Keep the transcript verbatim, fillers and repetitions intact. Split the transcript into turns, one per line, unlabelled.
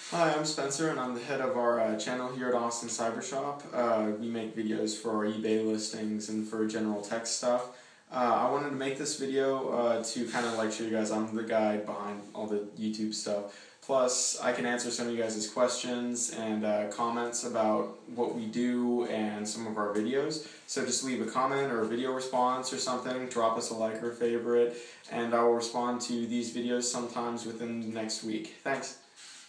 Hi, I'm Spencer, and I'm the head of our uh, channel here at Austin Cyber Shop. Uh, we make videos for our eBay listings and for general tech stuff. Uh, I wanted to make this video uh, to kind of like show you guys I'm the guy behind all the YouTube stuff. Plus, I can answer some of you guys' questions and uh, comments about what we do and some of our videos. So just leave a comment or a video response or something, drop us a like or a favorite, and I will respond to these videos sometimes within the next week. Thanks.